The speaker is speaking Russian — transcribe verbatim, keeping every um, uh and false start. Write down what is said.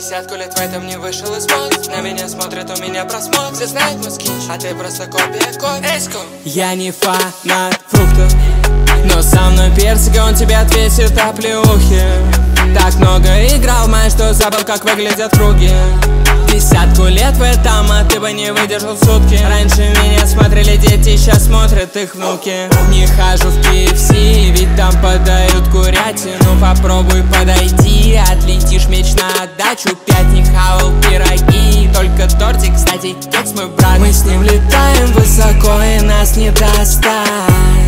Десятку лет в этом не вышел из моды. На меня смотрят, у меня просмотр. Все знают мой скетч, а ты просто копия копия. Я не фанат фруктов, но со мной персик, он тебе ответит о плюхе. Так много играл, мать, что забыл, как выглядят круги. Десятку лет в этом, а ты бы не выдержал сутки. Раньше меня смотрели дети, сейчас смотрят их внуки. Не хожу в кей эф си, ведь там подают курятину. Попробуй подойти, отлетишь меч на отдачу. Пять не хавал пироги, только тортик, кстати, кекс мой брат. Мы с ним летаем высоко и нас не достать.